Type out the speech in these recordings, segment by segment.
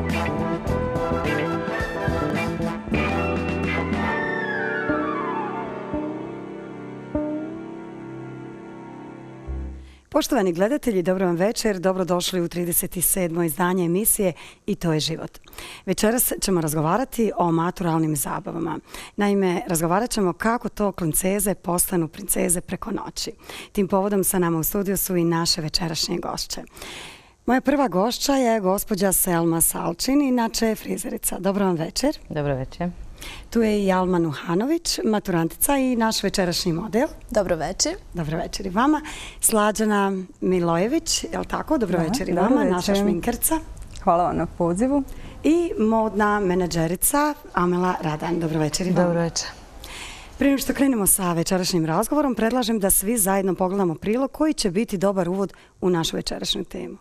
Poštovani gledatelji, dobro vam večer, dobrodošli u 37. izdanje emisije I to je život. Večeras ćemo razgovarati o maturalnim zabavama. Naime, razgovarat ćemo kako to klinceze postanu princeze preko noći. Tim povodom sa nama u studiju su i naše večerašnje gošće. Moja prva gošća je gospođa Selma Salčin, inače frizerica. Dobro vam večer. Dobro večer. Tu je i Alma Nuhanović, maturantica i naš večerašnji model. Dobro večer. Dobro večer i vama. Slađana Milojević, je li tako? Dobro večer i vama, naša šminkerca. Hvala vam na pozivu. I modna menadžerica Amela Radan. Dobro večer i vama. Dobro večer. Prije nego što krenemo sa večerašnjim razgovorom, predlažem da svi zajedno pogledamo prilog koji će biti dobar uvod u našu večerašnju temu.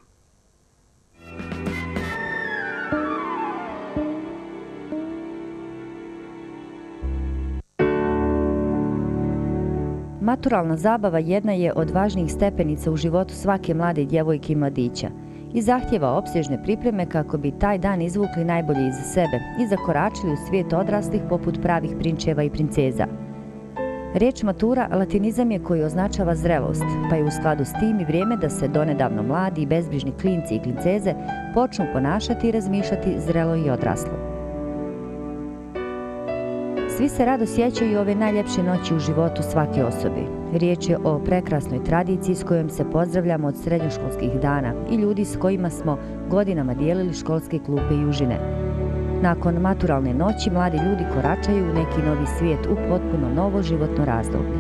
Maturalna zabava jedna je od važnijih stepenica u životu svake mlade djevojke i mladića i zahtjeva opsežne pripreme kako bi taj dan izvukli najbolje iz sebe i zakoračili u svijet odraslih poput pravih prinčeva i princeza. Riječ matura latinizam je koji označava zrelost, pa je u skladu s tim i vrijeme da se donedavno mladi i bezbrižni klinci i klinceze počnu ponašati i razmišljati zrelo i odraslo. Svi se rado sjećaju ove najljepše noći u životu svake osobe. Riječ je o prekrasnoj tradiciji s kojom se pozdravljamo od srednjoškolskih dana i ljudi s kojima smo godinama dijelili školske klupe i užine. Nakon maturalne noći mladi ljudi koračaju u neki novi svijet, u potpuno novo životno razdoblje.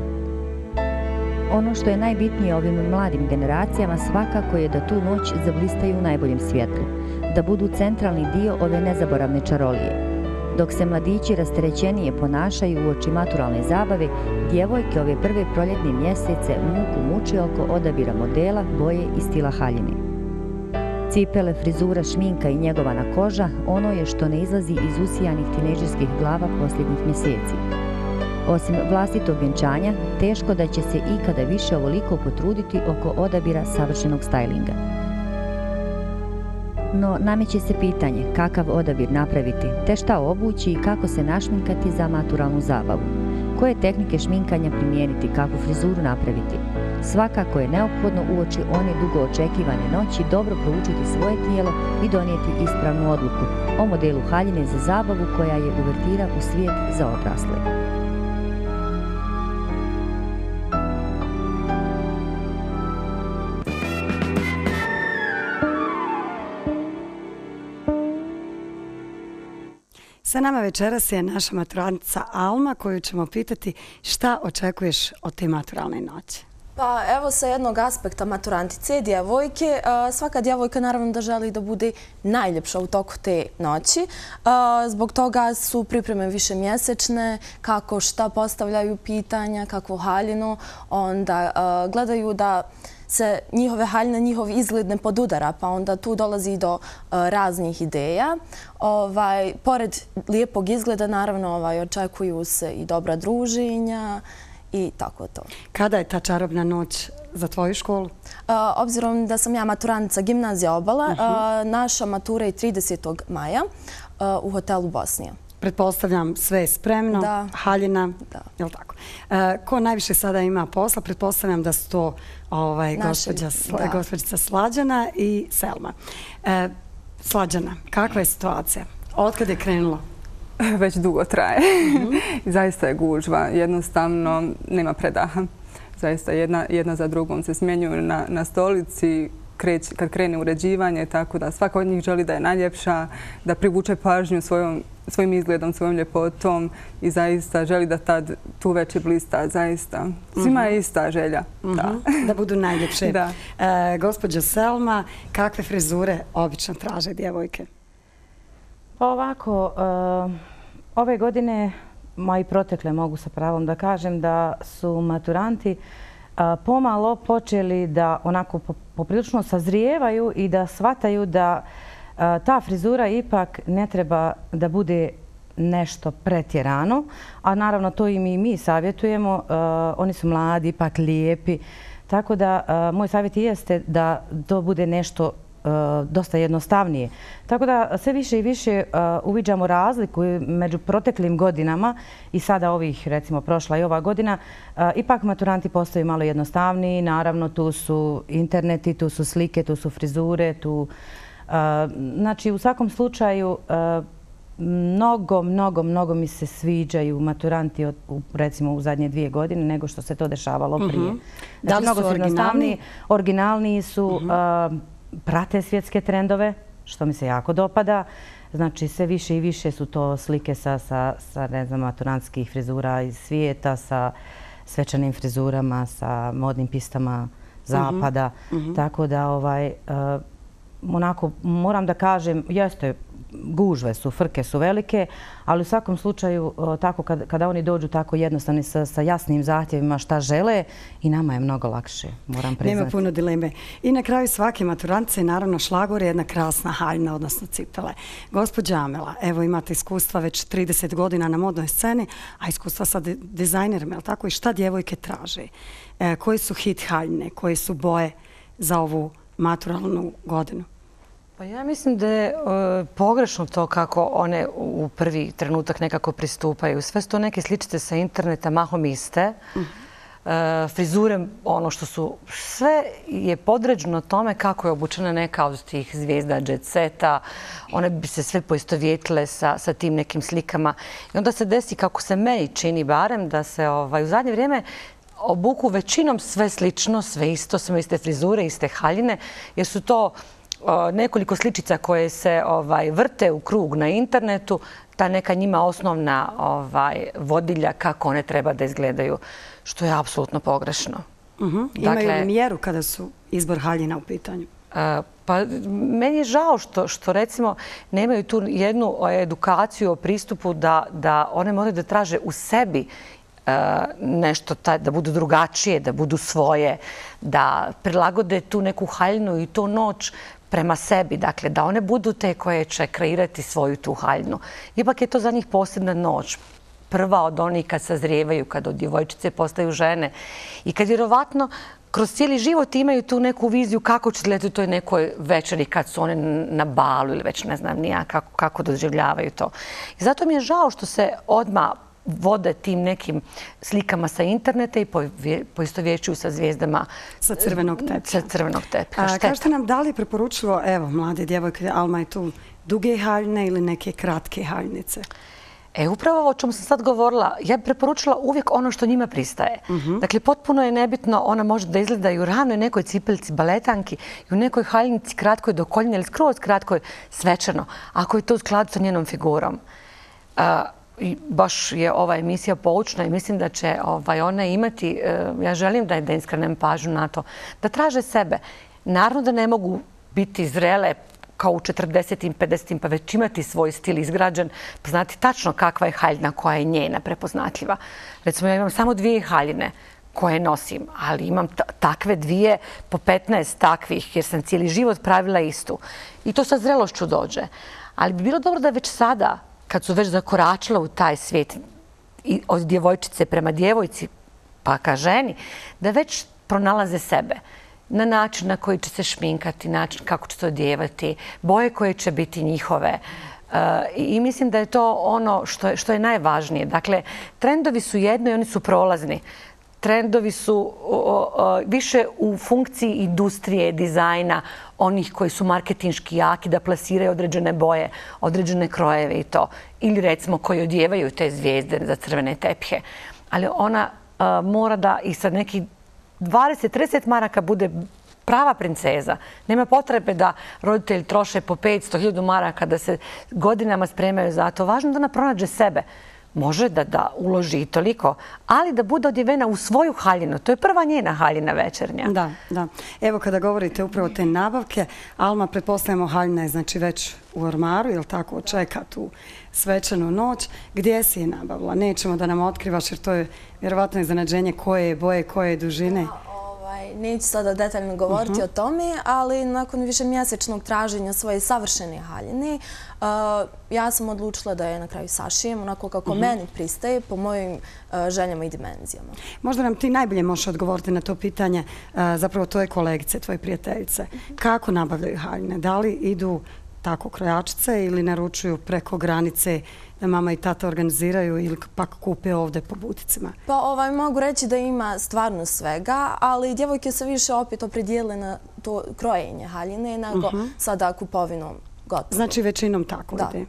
Ono što je najbitnije ovim mladim generacijama svakako je da tu noć zablistaju u najboljem svjetlu, da budu centralni dio ove nezaboravne čarolije. Dok se mladići rasterećenije ponašaju uoči maturalne zabave, djevojke ove prve proljetne mjesece muku muče oko odabira modela, boje i stila haljine. Cipele, frizura, šminka i njegovana koža ono je što ne izlazi iz usijanih tinejdžerskih glava posljednjih mjeseci. Osim vlastitog vjenčanja, teško da će se ikada više ovoliko potruditi oko odabira savršenog stajlinga. No, nameće se pitanje kakav odabir napraviti, te šta obući i kako se našminkati za maturalnu zabavu. Koje tehnike šminkanja primijeniti, kakvu frizuru napraviti. Svakako je neophodno uoči one dugo očekivane noći dobro proučiti svoje tijelo i donijeti ispravnu odluku o modelu haljine za zabavu koja je uvertira u svijet za odrasle. Sa nama večeras je naša maturantica Alma koju ćemo pitati šta očekuješ od te maturalne noći. Pa evo sa jednog aspekta maturantice, djevojke, svaka djevojka naravno da želi da bude najljepša u toku te noći. Zbog toga su pripreme višemjesečne, kako šta postavljaju pitanja, kakvu haljinu, onda gledaju da se njihove haljine, njihov izgled ne podudara, pa onda tu dolazi do raznih ideja. Pored lijepog izgleda, naravno, očekuju se i dobra druženja i tako to. Kada je ta čarobna noć za tvoju školu? Obzirom da sam ja maturantica gimnazija Obala, naša matura je 30. maja u hotelu Bosnija. Pretpostavljam sve je spremno, haljina, je li tako? Ko najviše sada ima posla? Pretpostavljam da su to gospođica Slađana i Selma. Slađana, kakva je situacija? Otkad je krenulo? Već dugo traje. Zaista je gužva. Jednostavno nema predaha. Zaista jedna za drugom se smjenjuju na stolici kad krene uređivanje, tako da svaka od njih želi da je najljepša, da privuče pažnju svojim izgledom, svojom ljepotom i zaista želi da tad tu večer blista, zaista. Svima je ista želja. Da budu najljepše. Gospođo Selma, kakve frizure obično traže djevojke? Pa ovako, ove godine, moji protekle mogu sa pravom da kažem da su maturanti pomalo počeli da onako poprilično sazrijevaju i da shvataju da ta frizura ipak ne treba da bude nešto pretjerano, a naravno to im i mi savjetujemo. Oni su mladi, ipak lijepi, tako da moj savjet jeste da to bude nešto dosta jednostavnije. Tako da sve više i više uviđamo razliku među proteklim godinama i sada ovih, recimo, prošla i ova godina. Ipak maturanti postaju malo jednostavniji. Naravno, tu su interneti, tu su slike, tu su frizure, znači, u svakom slučaju mnogo mi se sviđaju maturanti recimo u zadnje 2 godine nego što se to dešavalo prije. Da li su originalniji? Originalniji su, prate svjetske trendove, što mi se jako dopada. Znači, sve više i više su to slike sa ne znam, maturantskih frizura iz svijeta, sa svečanim frizurama, sa modnim pistama zapada. Tako da, onako, moram da kažem, jeste, gužve su, frke su velike, ali u svakom slučaju tako kada oni dođu tako jednostavni sa jasnim zahtjevima šta žele i nama je mnogo lakše, moram priznati. Nema puno dileme. I na kraju svake maturantice je naravno šlagor, jedna krasna haljina, odnosno cipele. Gospođa Amela, evo imate iskustva već 30 godina na modnoj sceni, a iskustva sa dizajnerima, je li tako? I šta djevojke traže? Koji su hit haljine? Koje su boje za ovu maturalnu godinu? Pa ja mislim da je pogrešno to kako one u prvi trenutak nekako pristupaju. Sve su to neke sličice sa interneta, mahom iste. Frizure, ono što su, sve je podređeno tome kako je obučena neka od tih zvijezda jet seta. One bi se sve poistovjetile sa tim nekim slikama. I onda se desi, kako se meni čini barem, da se u zadnje vrijeme obuku većinom sve slično, sve isto, sve iste frizure, iste haljine, jer su to nekoliko sličica koje se vrte u krug na internetu, ta neka njima osnovna vodilja kako one treba da izgledaju, što je apsolutno pogrešno. Imaju li mjeru kada su izbor haljina u pitanju? Pa meni je žao što recimo nemaju tu jednu edukaciju o pristupu da one moraju da traže u sebi nešto, da budu drugačije, da budu svoje, da prilagode tu neku haljinu i tu noć prema sebi. Dakle, da one budu te koje će kreirati svoju tu haljinu. Ipak je to za njih posebna noć. Prva od onih kad sazrijevaju, kad od djevojčice postaju žene. I kad vjerovatno kroz cijeli život imaju tu neku viziju kako će izgledati u toj nekoj večeri kad su one na balu ili već ne znam ni ja kako doživljavaju to. I zato mi je žao što se odmah vode tim nekim slikama sa interneta i poistovjećuju sa zvijezdama sa crvenog tepiha. Kažete nam, da li je preporučivo, evo, mlade djevojke, Alma je tu, duge haljine ili neke kratke haljnice? Upravo ovo o čemu sam sad govorila, ja bih preporučila uvijek ono što njima pristaje. Dakle, potpuno je nebitno, ona može da izgleda i u ranoj nekoj cipelici baletanki i u nekoj haljnici kratkoj do koljena ili skroz kratkoj svečano, ako je to u skladu sa njenom figurom. I baš je ova emisija poučna i mislim da će one imati, ja želim da im skrenem pažnju na to, da traže sebe. Naravno da ne mogu biti zrele kao u 40-im, 50-im, pa već imati svoj stil izgrađen, pa znati tačno kakva je haljina koja je njena prepoznatljiva. Recimo, ja imam samo 2 haljine koje nosim, ali imam takve 2 po 15 takvih, jer sam cijeli život pravila istu. I to sa zrelošću dođe. Ali bi bilo dobro da već sada, kad su već zakoračile u taj svijet od djevojčice prema djevojci pa ka ženi, da već pronalaze sebe na način na koji će se šminkati, način kako će se odjevati, boje koje će biti njihove. I mislim da je to ono što je najvažnije. Dakle, trendovi su jedno i oni su prolazni. Trendovi su više u funkciji industrije, dizajna, onih koji su marketinški jaki da plasiraju određene boje, određene krojeve i to. Ili recimo koji odjevaju te zvijezde za crvene tepihe. Ali ona mora da i sa nekih 20-30 maraka bude prava princeza. Nema potrebe da roditelji troše po 500.000 maraka, da se godinama spremaju za to. Važno da ona pronađe sebe. Može da uloži i toliko, ali da bude odjevena u svoju haljinu. To je prva njena haljina večernja. Da. Evo kada govorite upravo te nabavke, Alma, pretpostavljamo, haljina je znači već u ormaru, jel tako, čeka tu svečanu noć. Gdje si je nabavila? Nećemo da nam otkrivaš jer to je vjerovatno iznenađenje koje je boje, koje je dužine. Neću sada detaljno govoriti o tome, ali nakon višemjesečnog traženja svoje savršene haljine, ja sam odlučila da je na kraju sašijem onako kako meni pristaje, po mojim željama i dimenzijama. Možda nam ti najbolje možeš odgovoriti na to pitanje, zapravo tvoje kolegice, tvoje prijateljice. Kako nabavljaju haljine? Da li idu tako krojačice ili naručuju preko granice da mama i tata organiziraju ili pak kupe ovdje po buticima? Pa mogu reći da ima stvarno svega, ali djevojke se više opet opredijele na to krojenje haljine nego sada kupovinom gotovo. Znači većinom tako ide.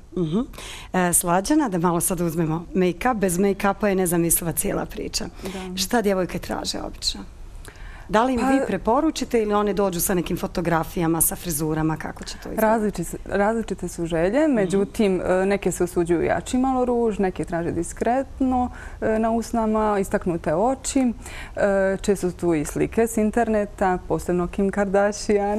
Slađana, da malo sad uzmemo make-up. Bez make-upa je nezamisliva cijela priča. Šta djevojke traže obično? Da li im vi preporučite ili one dođu sa nekim fotografijama, sa frizurama, kako će to izgledati? Različite su želje, međutim neke se osuđuju jači malo ruž, neke traže diskretno na usnama, istaknute oči. Često su tu i slike s interneta, posebno Kim Kardashian.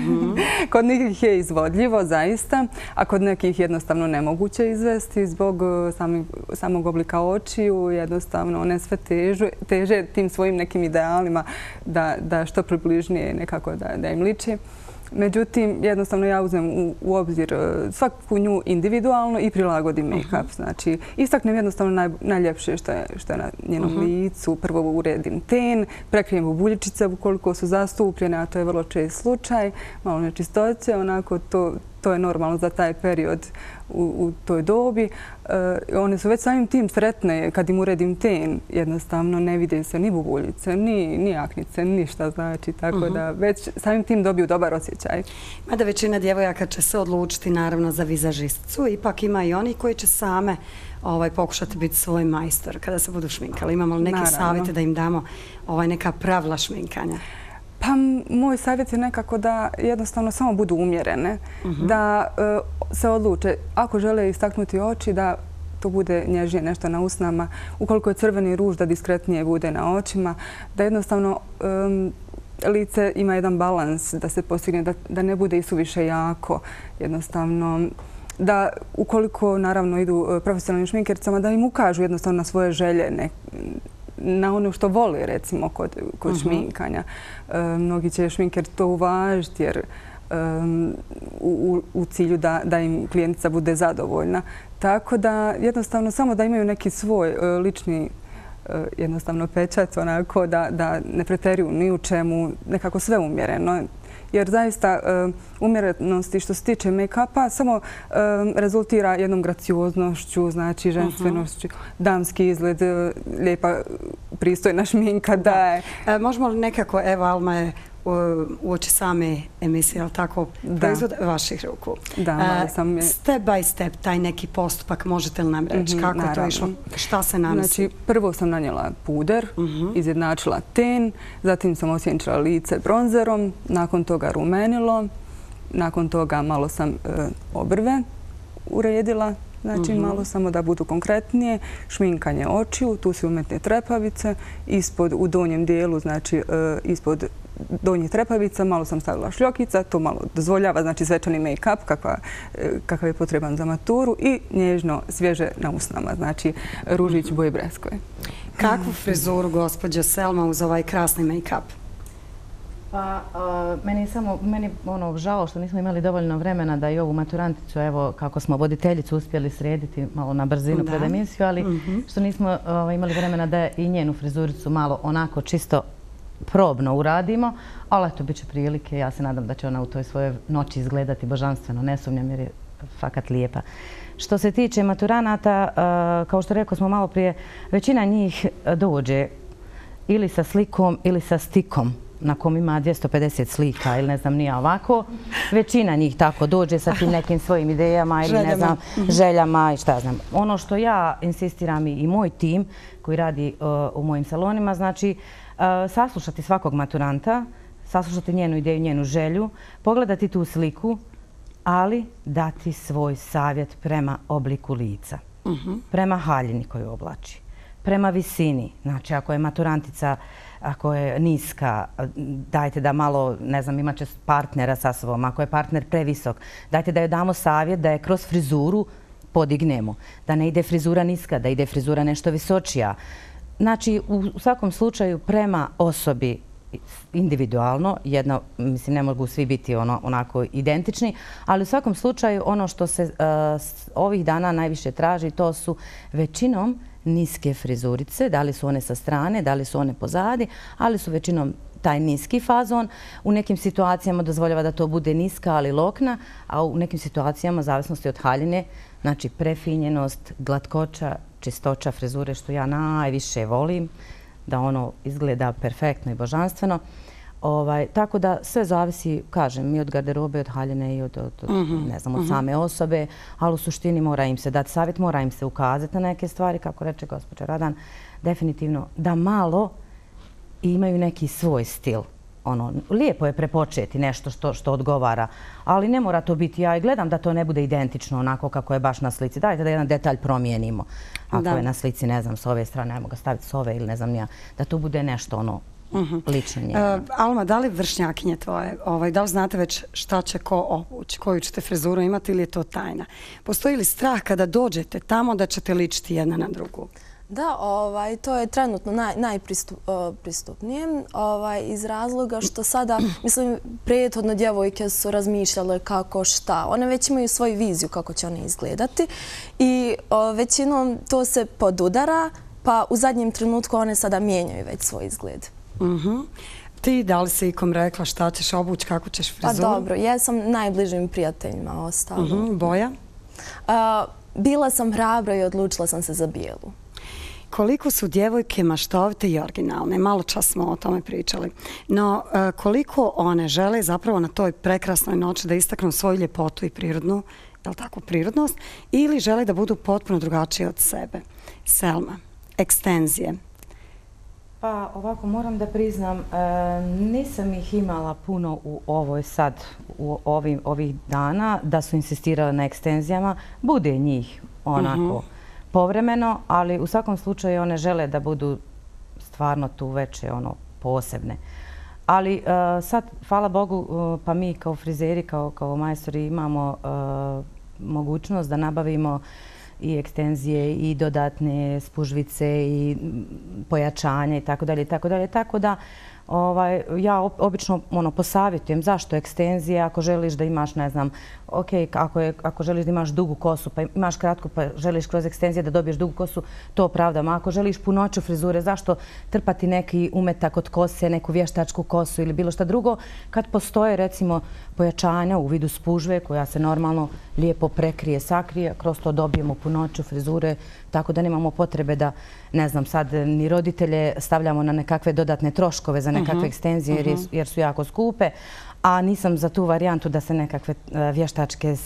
Kod nekih je izvodljivo, zaista, a kod nekih jednostavno nemoguće izvesti zbog samog oblika očiju. Jednostavno one sve teže tim svojim nekim idealima da što približnije nekako da im liči. Međutim, jednostavno ja uzmem u obzir svaku nju individualno i prilagodim make-up. Znači, istaknem jednostavno najljepše što je na njenom licu. Prvo uredim ten, prekrijem bubuljičice ukoliko su zastupljene, a to je vrlo čest slučaj. Malo nečistoće, onako to je normalno za taj period u toj dobi. One su već samim tim sretne kad im uredim ten. Jednostavno ne vide se ni bubuljice, ni aknice, ništa znači. Tako da već samim tim dobiju dobar osjećaj. Mada većina djevojaka će se odlučiti naravno za vizažisticu. Ipak ima i oni koji će same pokušati biti svoj majstor kada se budu šminkali. Imamo li neke savjete da im damo neka pravila šminkanja? Pa moj savjet je nekako da jednostavno samo budu umjerene, da se odluče ako žele istaknuti oči, da to bude nježnije nešto na usnama, ukoliko je crveni ruž da diskretnije bude na očima, da jednostavno lice ima jedan balans, da se postigne, da ne bude isuviše jako, jednostavno da ukoliko naravno idu profesionalnim šminkericama, da im ukažu jednostavno na svoje želje, na ono što vole, recimo, kod šminkanja. Mnogi će šminker to uvažiti jer u cilju da im klijentica bude zadovoljna. Tako da jednostavno samo da imaju neki svoj lični jednostavno pečat, onako da ne preteruju ni u čemu, nekako sve umjereno. Jer zaista umjerenosti što se tiče make-upa samo rezultira jednom gracioznošću, znači ženstvenošću, damski izgled, lijepa pristojna šminka daje. Možemo li nekako, evo Alma je uoči same emisije, ali tako, proizvod vaših ruku. Da, malo sam je... Step by step, taj neki postupak, možete li nam reći kako je to išlo? Šta se nanosi? Znači, prvo sam nanijela puder, izjednačila ten, zatim sam osjenčila lice bronzerom, nakon toga rumenilo, nakon toga malo sam obrve uredila, znači malo samo da budu konkretnije, šminkanje očiju, tu su umetne trepavice, u donjem dijelu, znači ispod donjih trepavica, malo sam stavila šljokica, to malo dozvoljava, znači svečani make-up kakav je potreban za maturu i nježno svježe na usnama, znači ružić boje breskove. Kakvu frizuru, gospođo Selma, uz ovaj krasni make-up? Pa, meni je žao što nismo imali dovoljno vremena da i ovu maturanticu, evo, kako smo voditeljicu uspjeli srediti malo na brzinu pred emisiju, ali što nismo imali vremena da i njenu frizuricu malo onako čisto probno uradimo, ali eto, bit će prilike. Ja se nadam da će ona u toj svojoj noći izgledati božanstveno, ne sumnjam jer je fakat lijepa. Što se tiče maturanata, kao što rekao smo malo prije, većina njih dođe ili sa slikom ili sa stikom na kom ima 250 slika ili ne znam nije ovako. Većina njih tako dođe sa tim nekim svojim idejama ili ne znam željama i šta znam. Ono što ja insistiram i moj tim koji radi u mojim salonima, znači saslušati svakog maturanta, saslušati njenu ideju, njenu želju, pogledati tu sliku, ali dati svoj savjet prema obliku lica, prema haljini koju oblači, prema visini. Znači, ako je maturantica, ako je niska, dajte da malo, ne znam, imat će partnera sa sobom. Ako je partner previsok, dajte da joj damo savjet da je kroz frizuru podignemo. Da ne ide frizura niska, da ide frizura nešto visočija. Znači, u svakom slučaju prema osobi individualno. Jedna, mislim, ne mogu svi biti onako identični, ali u svakom slučaju ono što se ovih dana najviše traži, to su većinom niske frizurice, da li su one sa strane, da li su one pozadi, ali su većinom taj niski fazon. U nekim situacijama dozvoljava da to bude niska, ali lokna, a u nekim situacijama, zavisnosti od haljine, znači prefinjenost, glatkoća, čistoća frizure, što ja najviše volim, da ono izgleda perfektno i božanstveno. Tako da sve zavisi, kažem, i od garderobe, od haljine i od same osobe, ali u suštini mora im se dati savjet, mora im se ukazati na neke stvari, kako reče gospođa Radan, definitivno da malo imaju neki svoj stil. Lijepo je prepočeti nešto što odgovara, ali ne mora to biti. Ja i gledam da to ne bude identično onako kako je baš na slici. Dajte da jedan detalj promijenimo. Ako je na slici, ne znam, s ove strane, ajmo ga staviti s ove ili ne znam nija, da to bude nešto lično njega. Alma, da li vršnjakinje tvoje, da li znate već šta će ko obući, koju ćete frizuru imati ili je to tajna? Postoji li strah kada dođete tamo da ćete ličiti jedna na drugu? Da, to je trenutno najpristupnije iz razloga što sada, mislim, prethodno djevojke su razmišljale kako šta. One već imaju svoju viziju kako će one izgledati i većinom to se podudara, pa u zadnjem trenutku one sada mijenjaju već svoj izgled. Ti da li si ikom rekla šta ćeš obući, kako ćeš frizuru? Pa dobro, ja sam najbližim prijateljima ostala. Boja? Bila sam hrabra i odlučila sam se za bijelu. Koliko su djevojke maštovite i originalne? Malo čas smo o tome pričali. No, koliko one žele zapravo na toj prekrasnoj noći da istaknu svoju ljepotu i prirodnu, prirodnost, ili žele da budu potpuno drugačije od sebe? Selma, ekstenzije. Pa ovako, moram da priznam, nisam ih imala puno u ovih dana da su insistirale na ekstenzijama. Bude njih onako povremeno, ali u svakom slučaju one žele da budu stvarno tu veće posebne. Ali sad, hvala Bogu, pa mi kao frizeri, kao majstori imamo mogućnost da nabavimo i ekstenzije i dodatne spužvice i pojačanje i tako dalje. Tako da ja obično posavjetujem zašto ekstenzije ako želiš da imaš, ne znam, ok, ako želiš da imaš dugu kosu pa imaš kratku pa želiš kroz ekstenzije da dobiješ dugu kosu, to opravdam. Ako želiš punoću frizure, zašto trpati neki umetak od kose, neku vještačku kosu ili bilo šta drugo, kad postoje recimo pojačanja u vidu spužve koja se normalno lijepo prekrije, sakrije, kroz to dobijemo punoću frizure, tako da nemamo potrebe da, ne znam, sad ni roditelje stavljamo na nekakve dodatne troškove za nekakve ekstenzije jer su jako skupe, a nisam za tu varijantu da se nekakve vještačke,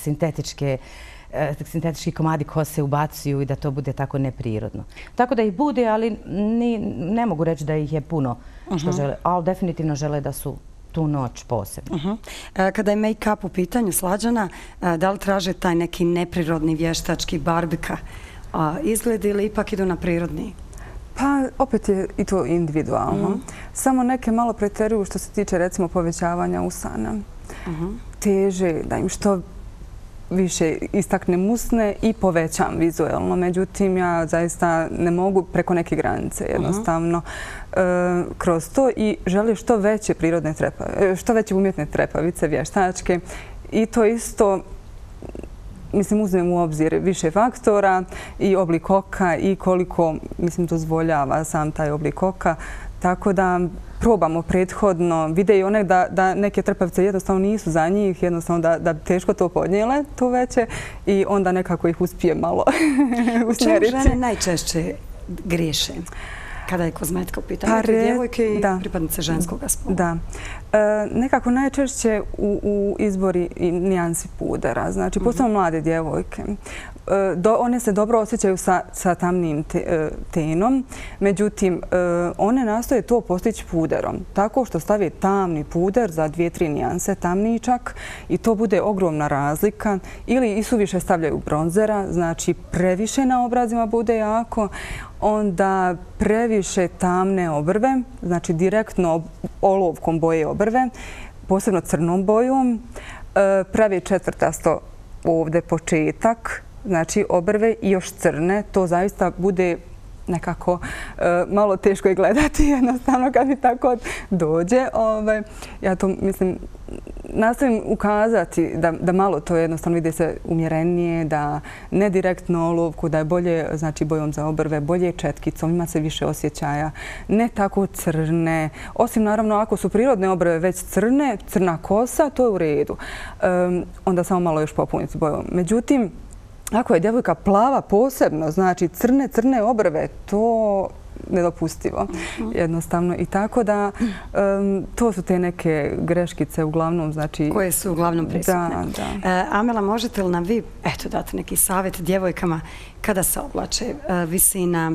sintetički komadi kose ubacuju i da to bude tako neprirodno. Tako da ih bude, ali ne mogu reći da ih je puno što žele, ali definitivno žele da su tu noć posebno. Kada je make-up u pitanju, Slađana, da li traže taj neki neprirodni vještački barbika izgled ili ipak idu na prirodni? Pa opet je i to individualno. Samo neke malo preteruju što se tiče recimo povećavanja usana. Teže da im što više istaknem usne i povećam vizuelno. Međutim, ja zaista ne mogu preko neke granice jednostavno kroz to i želim što veće prirodne trepave, što veće umjetne trepavice, vještačke i to isto mislim, uzmem u obzir više faktora i oblik oka i koliko, mislim, dozvoljava sam taj oblik oka. Tako da probamo prethodno, vide i one da neke trpavice jednostavno nisu za njih, jednostavno da teško to podnijele, to veće, i onda nekako ih uspije malo usmjeriti. Čemu žene najčešće griješe kada je kozmetika u pitanju? Djevojke i pripadnice ženskog spola. Da. Nekako najčešće u izbori i nijansi pudera. Znači, posebno mlade djevojke. One se dobro osjećaju sa tamnim tenom, međutim, one nastoje to postići puderom. Tako što stave tamni puder za 2-3 nijanse tamniji čak i to bude ogromna razlika. Ili i suviše stavljaju bronzera, znači previše na obrazima bude jako. Onda previše tamne obrve, znači direktno olovkom boje obrve, posebno crnom bojom. Pravi četvrtasto ovdje početak, znači obrve i još crne. To zaista bude nekako malo teško je gledati jednostavno kad mi tako dođe. Ja to mislim, nastavim ukazati da malo to jednostavno ide se umjerenije, da ne direktno olovku, da je bolje znači bojom za obrve, bolje četkicom, ima se više osjećaja, ne tako crne. Osim naravno ako su prirodne obrve već crne, crna kosa, to je u redu. Onda samo malo još popuniti bojom. Međutim, ako je djevojka plava posebno, znači crne obrve, to nedopustivo jednostavno. I tako da to su te neke greškice uglavnom, znači... Koje su uglavnom prisutne. Da. Amela, možete li nam vi dati neki savjet djevojkama kada se oblače? Visina,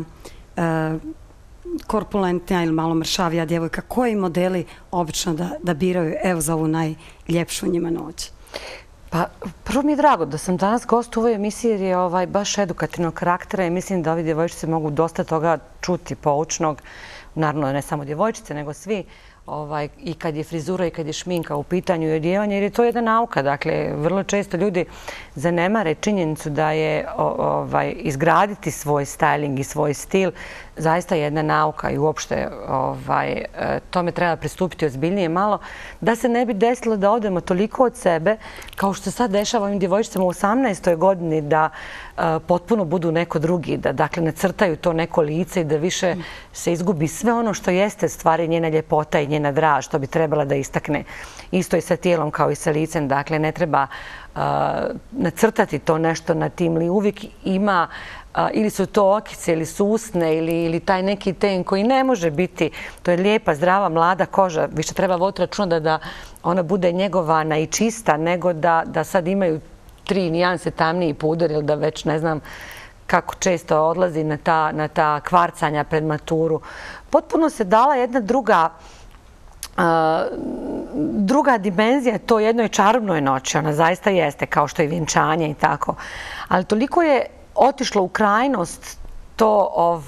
korpulentnija ili malo mršavija djevojka, koji modeli obično da biraju za ovu najljepšu njima noć? Pa, prvo mi je drago da sam danas gost u ovoj emisiji jer je baš edukativnog karaktera i mislim da ovi djevojčice mogu dosta toga čuti poučnog. Naravno, ne samo djevojčice, nego svi. I kad je frizura i kad je šminka u pitanju i odjevanje, jer je to jedna nauka. Dakle, vrlo često ljudi zanemare činjenicu da je izgraditi svoj styling i svoj stil zaista jedna nauka i uopšte tome treba pristupiti ozbiljnije malo, da se ne bi desilo da odemo toliko od sebe, kao što se sad dešava ovim djevojčicama u 18. godini, da potpuno budu neko drugi, da dakle ne crtaju to neko lice i da više se izgubi sve ono što jeste stvari njena ljepota i njena draž, što bi trebala da istakne. Isto i sa tijelom kao i sa licem, dakle ne treba nacrtati to nešto na tim li uvijek ima ili su to okice ili su usne ili taj neki ten koji ne može biti. To je lijepa, zdrava, mlada koža. Više treba voditi računa da ona bude njegovana i čista nego da sad imaju 3 nijanse tamniji puder ili da već ne znam kako često odlazi na ta kvarcanja pred maturu. Potpuno se dala jedna druga dimenzija to jednoj čarobnoj noći. Ona zaista jeste, kao što je vjenčanje i tako. Ali toliko je otišlo u krajnost to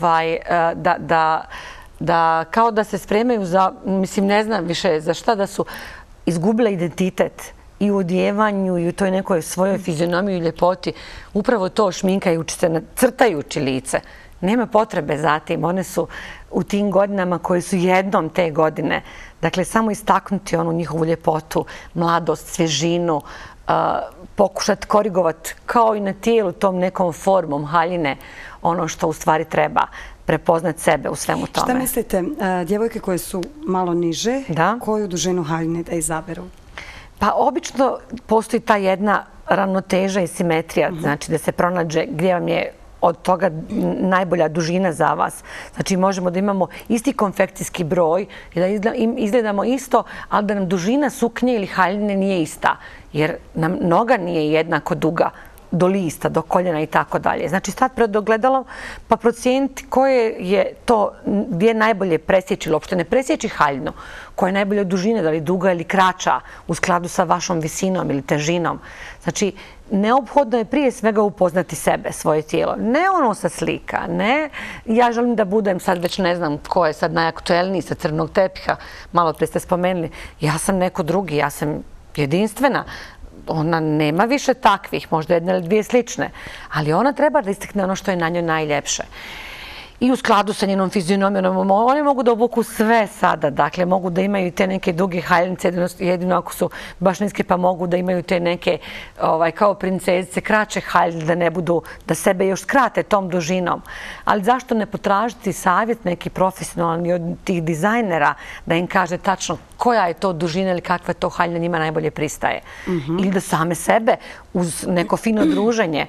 da kao da se spremaju za, mislim ne znam više za šta, da su izgubile identitet i u odjevanju i u toj nekoj svojoj fizionomiji i ljepoti. Upravo to šminkajući se, crtajući lice. Nema potrebe za tim. One su u tim godinama koje su jednom te godine. Dakle, samo istaknuti onu njihovu ljepotu, mladost, svježinu, pokušati korigovati kao i na tijelu tom nekom formom haljine ono što u stvari treba prepoznati sebe u svemu tome. Šta mislite, djevojke koje su malo niže, koju dužinu haljine da izaberu? Pa obično postoji ta jedna ravnoteža i simetrija, znači da se pronađe gdje vam je od toga najbolja dužina za vas. Znači možemo da imamo isti konfekcijski broj i da izgledamo isto, ali da nam dužina suknje ili haljine nije ista, jer nam noga nije jednako duga do lista, do koljena i tako dalje. Znači stati pred ogledalom pa procijeniti koje je to, gdje je najbolje presjeći, ili uopšte ne presjeći haljinu, koja je najbolja dužina, da li duga ili kraća, u skladu sa vašom visinom ili težinom. Znači, neophodno je prije svega upoznati sebe, svoje tijelo. Ne ono sa slika, ne ja želim da budem sad već ne znam ko je sad najaktuelniji sa crnog tepiha, malo prije ste spomenuli, ja sam neko drugi, ja sam jedinstvena. Ona nema više takvih, možda jedne ili dvije slične, ali ona treba da istakne ono što je na njoj najljepše. I u skladu sa njenom fizionomijom, oni mogu da obuku sve sada, dakle mogu da imaju te neke duge haljnice, jedino ako su baš niske, pa mogu da imaju te neke kao princezice, kraće haljne, da ne budu, da sebe još skrate tom dužinom. Ali zašto ne potražiti savjet neki profesionalni od tih dizajnera da im kaže tačno koja je to dužina ili kakva je to haljna njima najbolje pristaje. Ili da same sebe uz neko fino druženje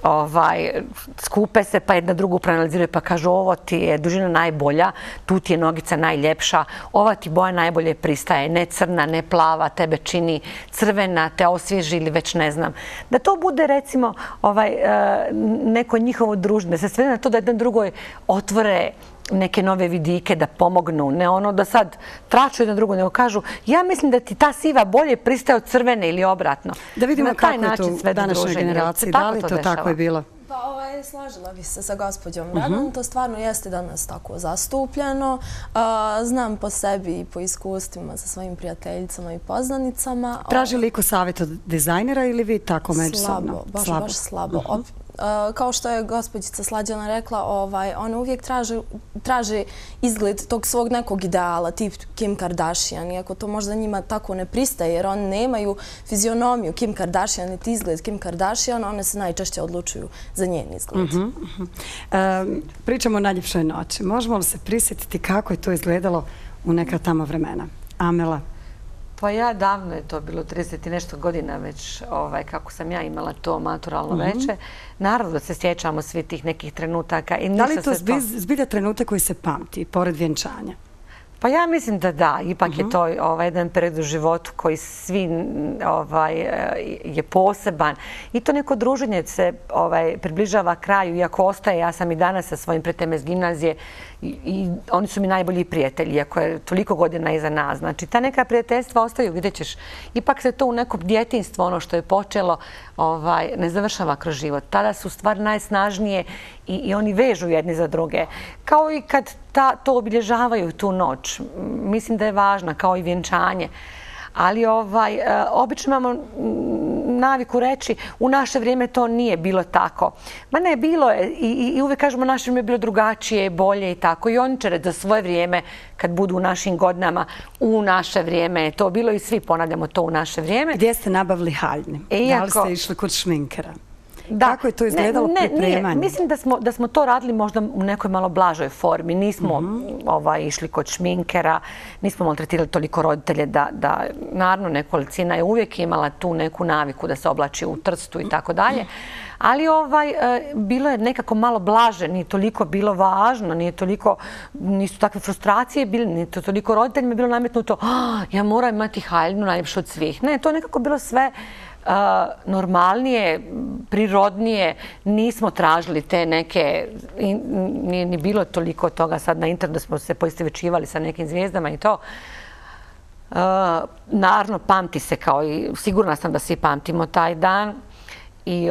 skupe se pa jedna drugu proanaliziraju pa kažu ovo ti je dužina najbolja, tu ti je nogica najljepša, ova ti boja najbolje pristaje, ne crna, ne plava, tebe čini crvena, te osvježi ili već ne znam. Da to bude recimo neko njihovo druženje, da se svede na to da jedan drugoj otvore neke nove vidike, da pomognu, ne ono da sad traču jedan drugo, nego kažu ja mislim da ti ta siva bolje pristaje od crvene ili obratno. Da vidimo kako je to u današnjoj generaciji, da li to tako je bilo? Pa složila bi se sa gospođom Radom, to stvarno jeste danas tako zastupljeno. Znam po sebi i po iskustvima sa svojim prijateljicama i poznanicama. Traži li iko savjet od dizajnera ili vi tako međusobno? Slabo, baš slabo. kao što je gospođica Slađana rekla, one uvijek traže izgled tog svog nekog ideala, tip Kim Kardashian, iako to možda njima tako ne pristaje, jer oni nemaju fizionomiju Kim Kardashian, niti izgled Kim Kardashian, one se najčešće odlučuju za njen izgled. Pričamo o najljepšoj noći. Možemo li se prisjetiti kako je to izgledalo u neka tamo vremena? Amela? Pa ja davno je to bilo 30 i nešto godina već kako sam ja imala to maturalno veče. Naravno da se sjećamo svi tih nekih trenutaka. Da li je to zbilja trenutak koji se pamti, pored vjenčanja? Pa ja mislim da da. Ipak je to jedan period u životu koji svi je poseban. I to neko druženje se približava kraju, iako ostaje. Ja sam i danas sa svojim prijateljima iz gimnazije i oni su mi najbolji prijatelji, iako je toliko godina iza nas. Znači, ta neka prijateljstva ostaju, vidjet ćeš. Ipak se to u nekom djetinjstvu, ono što je počelo, ne završava kroz život. Tada su stvari najsnažnije i oni vežu jedni za druge. Kao i kad to obilježavaju tu noć. Mislim da je važna, kao i vjenčanje. Ali obično imamo naviku reći u naše vrijeme to nije bilo tako. Ma ne, bilo je i uvijek kažemo naše vrijeme je bilo drugačije, bolje i tako. I oni će reći za svoje vrijeme, kad budu u našim godinama, u naše vrijeme je to bilo i svi ponavljamo to u naše vrijeme. Gdje ste nabavili haljne? Da li ste išli kod šminkera? Da. Kako je to izgledalo pripremanje? Mislim da smo to radili možda u nekoj malo blažoj formi. Nismo išli kod šminkera, nismo maltretirali toliko roditelje da naravno nekolicina je uvijek imala tu neku naviku da se oblači u Trstu i tako dalje. Ali bilo je nekako malo blaže, nije toliko bilo važno, nisu takve frustracije bile, nije toliko roditeljima bilo nametnuto ja moram imati haljnu najljepšu od svih. Ne, to je nekako bilo sve normalnije, prirodnije, nismo tražili te neke, nije ni bilo toliko toga sad na internetu da smo se poistovjećivali sa nekim zvijezdama i to. Naravno, pamti se kao i sigurna sam da svi pamtimo taj dan i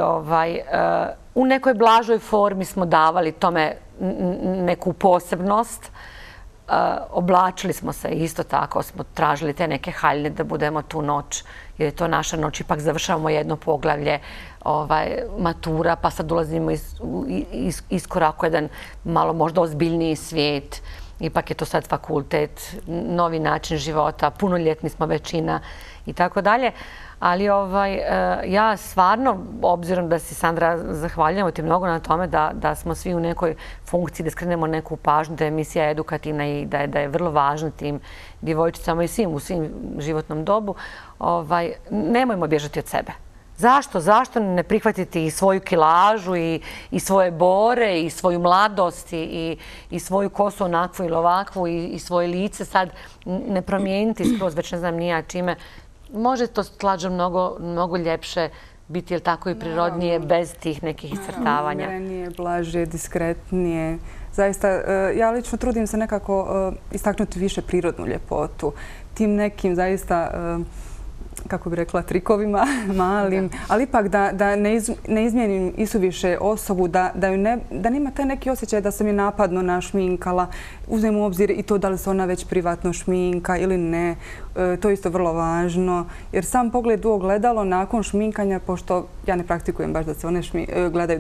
u nekoj blažoj formi smo davali tome neku posebnost. Oblačili smo se isto tako, smo tražili te neke haljne da budemo tu noć, jer je to naša noć, ipak završavamo jedno poglavlje matura, pa sad ulazimo iskorak u jedan malo možda ozbiljniji svijet. Ipak je to sad fakultet, novi način života, punoljetni smo većina i tako dalje. Ali ja stvarno, obzirom da si Sandra zahvaljujemo ti mnogo na tome da smo svi u nekoj funkciji, da skrenemo neku pažnju, da je emisija edukativna i da je vrlo važna tim djevojčicama i svim u svim životnom dobu, nemojmo bježati od sebe. Zašto? Zašto ne prihvatiti i svoju kilažu i svoje bore i svoju mladost i svoju kosu onakvu ili ovakvu i svoje lice sad ne promijeniti skroz, već ne znam nija čime. Može to slađe mnogo ljepše biti, jel tako, i prirodnije, bez tih nekih iscrtavanja. Umirenije, blaže, diskretnije. Zaista, ja lično trudim se nekako istaknuti više prirodnu ljepotu. Tim nekim zaista, kako bi rekla, trikovima malim, ali ipak da ne izmijenim isuviše osobu, da nema taj neki osjećaj da sam je napadno našminkala, uzmem u obzir i to da li se ona već privatno šminka ili ne. To je isto vrlo važno, jer sam pogled u ogledalo nakon šminkanja, pošto ja ne praktikujem baš da se one gledaju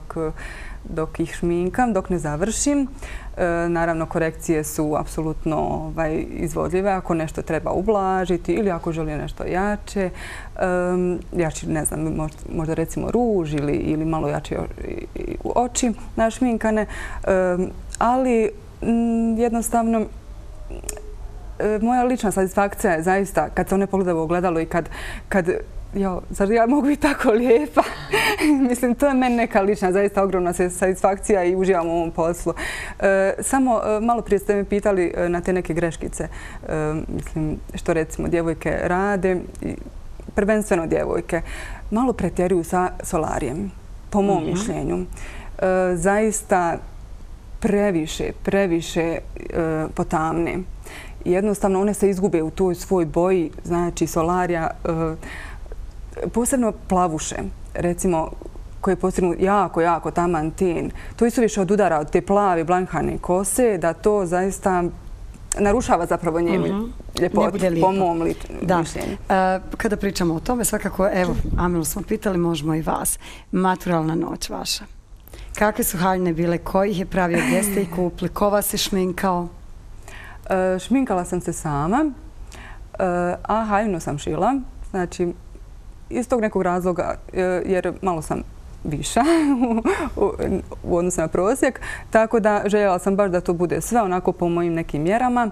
dok ih šminkam, dok ne završim. Naravno, korekcije su apsolutno izvodljive ako nešto treba ublažiti ili ako želi nešto jače. Jači, ne znam, možda recimo ruž ili malo jače oči našminkane. Ali jednostavno, moja lična satisfakcija je zaista kad se one pogledaju u ogledalo i kad zar ja mogu biti tako lijepa? Mislim, to je meni neka lična, zaista ogromna satisfakcija i uživam u ovom poslu. Samo malo prije ste me pitali na te neke greškice, mislim, što recimo djevojke rade, prvenstveno djevojke, malo pretjeruju sa solarijem, po mom mišljenju. Zaista previše potamne. Jednostavno, one se izgube u toj svoj boji, znači solarija, posebno plavuše, recimo, koje postignu jako taman ten. To isto više od udara od te plave, blankane kose, da to zaista narušava zapravo njenu ljepotu, po mom mišljenju. Kada pričamo o tome, svakako, evo, Amilu smo pitali, možemo i vas. Maturalna noć vaša. Kakve su haljine bile? Ko ih je pravio? Gdje ste ih kupili? Ko vas je šminkao? Šminkala sam se sama, a haljinu sam šila. Znači, iz tog nekog razloga, jer malo sam viša u odnosu na prosjek, tako da željela sam baš da to bude sve onako po mojim nekim mjerama.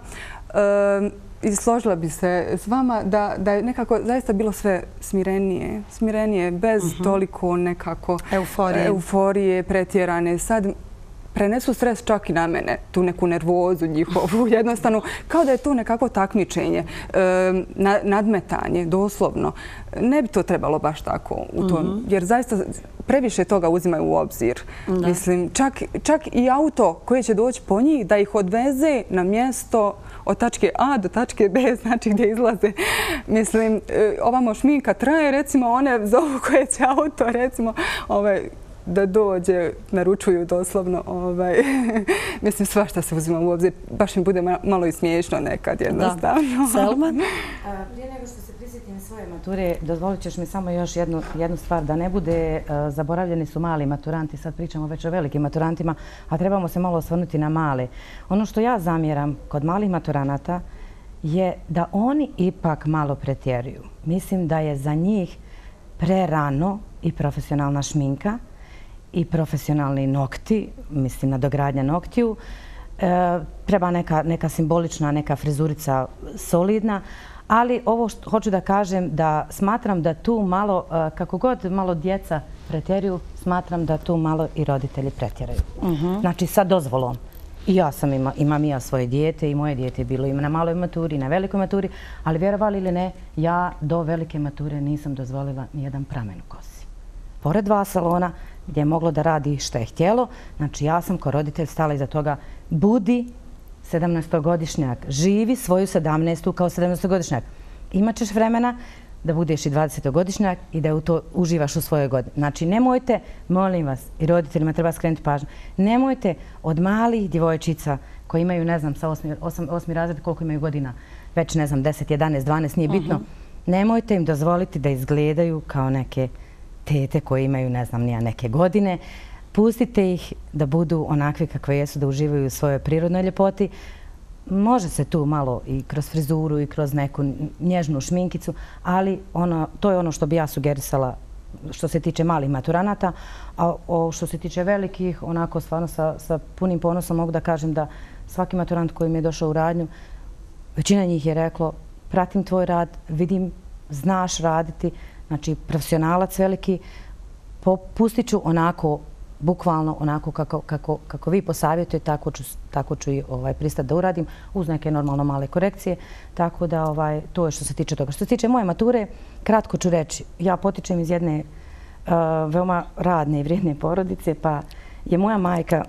I složila bi se s vama da je nekako zaista bilo sve smirenije, bez toliko nekako euforije, pretjerane. Sad prenesu stres čak i na mene, tu neku nervozu njihovu, jednostavno, kao da je to nekako takmičenje, nadmetanje, doslovno. Ne bi to trebalo baš tako, jer zaista previše toga uzimaju u obzir. Mislim, čak i auto koje će doći po njih, da ih odveze na mjesto od tačke A do tačke B, znači gdje izlaze. Mislim, ovamo šminka traje, recimo, one zovu koje će auto, recimo, da dođe, naručuju doslovno. Mislim, svašta se uzima u obzir. Baš mi bude malo i smiješno nekad, jednostavno. Selma? Prije nego što se prisjetim svoje mature, dozvolit ćeš mi samo još jednu stvar, da ne bude zaboravljeni su mali maturanti. Sad pričamo već o velikim maturantima, a trebamo se malo osvrnuti na male. Ono što ja zamjeram kod malih maturanata je da oni ipak malo pretjeruju. Mislim da je za njih prerano i profesionalna šminka i profesionalni nokti, mislim nadogradnja noktiju. Treba neka simbolična, neka frizurica solidna, ali ovo što hoću da kažem, da smatram da tu malo, kako god malo djeca pretjeruju, smatram da tu malo i roditelji pretjeraju. Znači sa dozvolom. I ja imam i ja svoje dijete i moje dijete je bilo i na maloj maturi i na velikoj maturi, ali vjerovali ili ne, ja do velike mature nisam dozvolila nijedan pramen u kosi. Pored 2 salona gdje je moglo da radi što je htjelo, znači ja sam kao roditelj stala iza toga, budi 17-godišnjak, živi svoju 17. kao 17-godišnjak. Imaćeš vremena da budeš i 20-godišnjak i da uživaš u svojoj godini. Znači nemojte, molim vas, i roditeljima treba skrenuti pažnju, nemojte od malih djevojčica koji imaju, ne znam, sa 8. razred koliko imaju godina, već ne znam, 10, 11, 12, nije bitno, nemojte im dozvoliti da izgledaju kao neke tete koje imaju, ne znam, neke godine. Pustite ih da budu onakvi kakve jesu, da uživaju u svojoj prirodnoj ljepoti. Može se tu malo i kroz frizuru i kroz neku nježnu šminkicu, ali to je ono što bi ja sugerisala što se tiče malih maturanata, a što se tiče velikih, onako stvarno sa punim ponosom mogu da kažem da svaki maturant koji mi je došao u radnju, većina njih je reklo, pratim tvoj rad, vidim, znaš raditi, znači profesionalac veliki, pustit ću onako, bukvalno onako kako vi posavjetujete, tako ću i pristati da uradim, uz neke normalno male korekcije. Tako da to je što se tiče toga. Što se tiče moje mature, kratko ću reći, ja potičem iz jedne veoma radne i vrijedne porodice, pa je moja majka,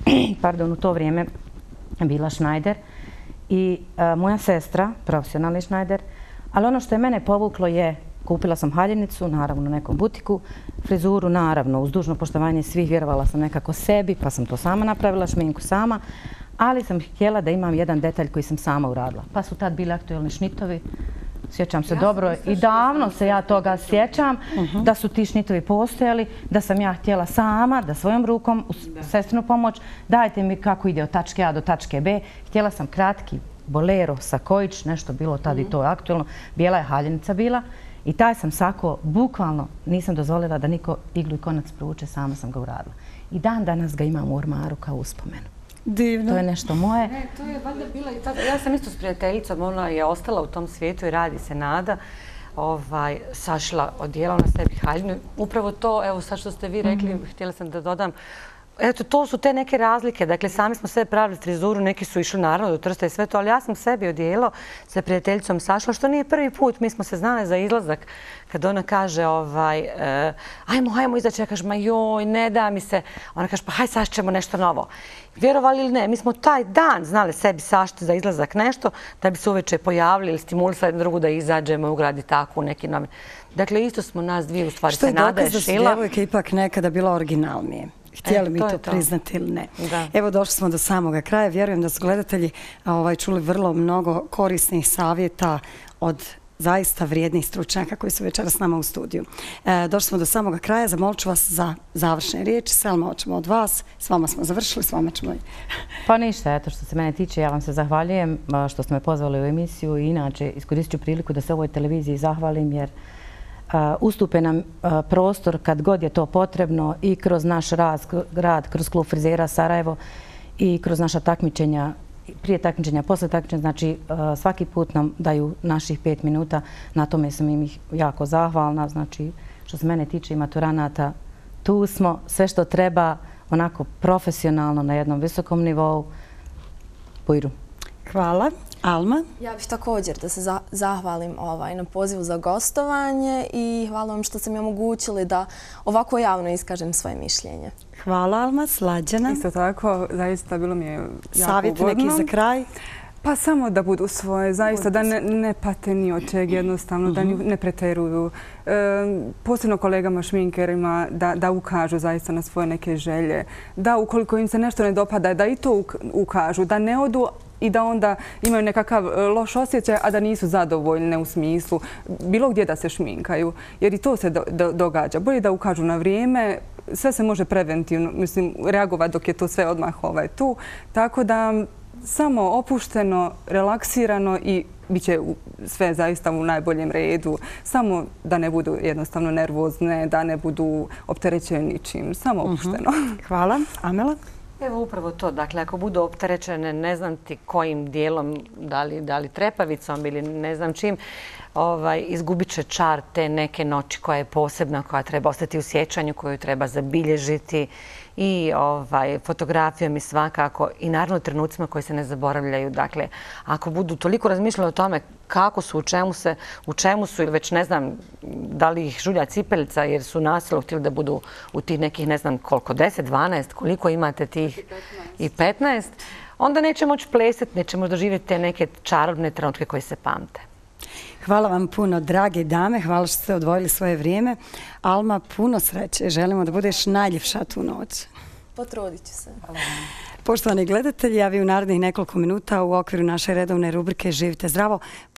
u to vrijeme bila šnajder i moja sestra, profesionalni šnajder, ali ono što je mene povuklo je, kupila sam haljinicu, naravno u nekom butiku, frizuru, naravno, uz dužno poštovanje svih, vjerovala sam nekako sebi, pa sam to sama napravila, šminku sama, ali sam htjela da imam jedan detalj koji sam sama uradila. Pa su tad bili aktuelni šnitovi, sjećam se dobro i davno se ja toga sjećam, da su ti šnitovi postojali, da sam ja htjela sama, da svojom rukom, uz sestrinu pomoć, dajte mi kako ide od tačke A do tačke B. Htjela sam kratki bolero, sakojić, nešto bilo tad i to aktuelno, bijela je haljenica bila. I taj sam sako, bukvalno, nisam dozvolila da niko iglu i konac provuče, sama sam ga uradila. I dan danas ga imam u ormaru kao uspomenu. Divno. To je nešto moje. Ne, to je valjda bila i tada. Ja sam isto s prijateljicom, ona je ostala u tom svijetu i radi se Nada. Sašla odijela na sebi haljinu. Upravo to, evo sad što ste vi rekli, htjela sam da dodam. Eto, to su te neke razlike. Dakle, sami smo sve pravili frizuru, neki su išli naravno do Trsta i sve to, ali ja sam sebi odijelo sa prijateljicom Sašla, što nije prvi put. Mi smo se znali za izlazak kad ona kaže ajmo izaći, ja kažem, ma joj, ne da mi se. Ona kaže, pa haj sašćemo nešto novo. Vjerovali ili ne, mi smo taj dan znali sebi sašti za izlazak nešto, da bi se uveče pojavili ili stimulisali jednu drugu da izađemo i ugradi tako u neki novi. Dakle, isto smo nas dvije u stvari se Nada je šila. Što je dokaz da su djevojke ipak nekada bila originalnije. htjeli mi to priznati ili ne. Evo, došli smo do samoga kraja. Vjerujem da su gledatelji čuli vrlo mnogo korisnih savjeta od zaista vrijednih stručnjaka koji su večeras s nama u studiju. Došli smo do samoga kraja. Zamolit ću vas za završne riječi. Selma, hoćemo od vas. S vama smo završili, s vama ćemo... Pa ništa, eto što se mene tiče, ja vam se zahvaljujem što ste me pozvali u emisiju i inače iskoristit ću priliku da se ovoj televiziji zahvalim jer ustupe nam prostor kad god je to potrebno i kroz naš rad, kroz klub frizera Sarajevo i kroz naša takmičenja, prije takmičenja, posle takmičenja, znači svaki put nam daju naših 5 minuta, na tome sam im jako zahvalna, znači što se mene tiče i maturanata, tu smo, sve što treba, onako profesionalno na jednom visokom nivou, bujru. Hvala. Alma? Ja bih također da se zahvalim na pozivu za gostovanje i hvala vam što ste mi omogućili da ovako javno iskažem svoje mišljenje. Hvala, Alma. Slađana? Isto tako, zaista bilo mi je jako ugodno. Savjet neki za kraj? Pa samo da budu svoje, zaista da ne pate ni od čeg jednostavno, da ne preteruju. Posebno kolegama šminkerima da ukažu zaista na svoje neke želje. Da ukoliko im se nešto ne dopada, da i to ukažu, da ne odu i da onda imaju nekakav loš osjećaj, a da nisu zadovoljne u smislu bilo gdje da se šminkaju. Jer i to se događa. Bolje da ukažu na vrijeme, sve se može preventivno, mislim, reagovati dok je to sve odmah tu. Tako da samo opušteno, relaksirano i bit će sve zaista u najboljem redu. Samo da ne budu jednostavno nervozne, da ne budu opterećeni ničim. Samo opušteno. Hvala. Amela? Evo upravo to. Dakle, ako budu opterećene, ne znam ti kojim dijelom, da li trepavicom ili ne znam čim, izgubit će čar te neke noći koja je posebna, koja treba ostati u sjećanju, koju treba zabilježiti i fotografijom i svakako i naravno trenucima koji se ne zaboravljaju. Dakle, ako budu toliko razmišljali o tome kako su, u čemu su ili već ne znam da li ih žulja cipelica jer su nasilno htjeli da budu u tih nekih ne znam koliko, 10, 12, koliko imate tih i 15, onda neće moći plesati, neće moći doživjeti te neke čarobne trenutke koje se pamte. Hvala vam puno, drage dame. Hvala što ste odvojili svoje vrijeme. Alma, puno sreće. Želimo da budeš najljepša tu noć. Potrudit ću se. Poštovani gledatelji, a vi u narednih nekoliko minuta u okviru naše redovne rubrike Živite zdravo